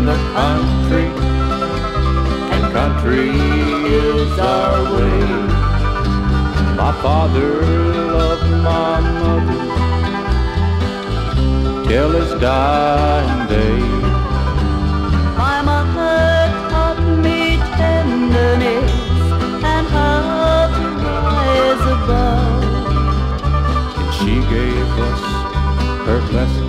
the country, and country is our way. My father loved my mother till his dying day. My mother taught me tenderness and how to rise above. And she gave us her blessing